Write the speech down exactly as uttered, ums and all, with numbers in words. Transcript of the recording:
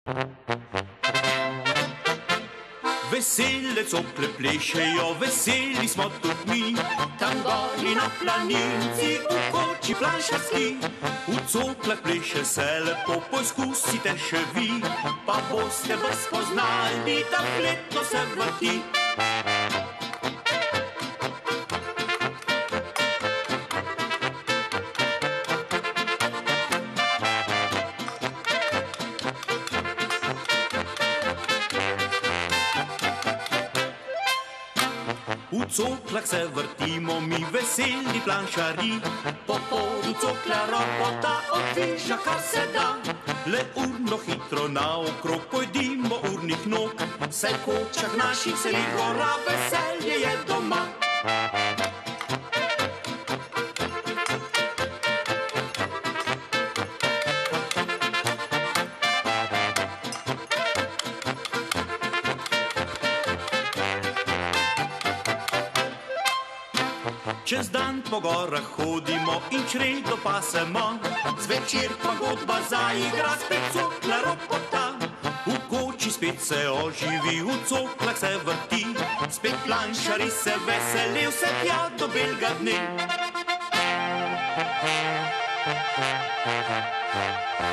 Vesele cokle plešejo, veseli smo tudi mi. Tam gori na planinci, v koči planšarski. V coklah pleše se lepo, poizkusite še vi. Pa boste brz spoznali, da fletno se vrti. V coklah se vrtimo mi, veseli planšari. Po podu cokla ropota, od viža kar se da. Le urno hitro naokrog pojdimo urnih nog. Saj v kočah naših seli gora, veselje je doma. Čez dan po gorah hodimo in čredo pasemo. Zvečer pa godba zaigra, spet cokla ropota. V koči spet se oživi, v coklah se vrti. Spet planšari se veseli, vse tja do belega dne.